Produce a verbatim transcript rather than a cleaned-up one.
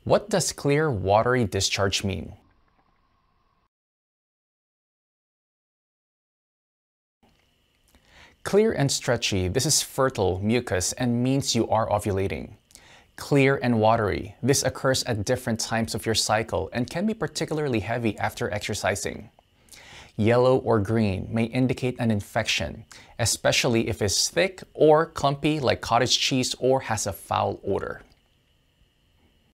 What does clear, watery discharge mean? Clear and stretchy, this is fertile, mucus, and means you are ovulating. Clear and watery, this occurs at different times of your cycle and can be particularly heavy after exercising. Yellow or green may indicate an infection, especially if it's thick or clumpy like cottage cheese or has a foul odor.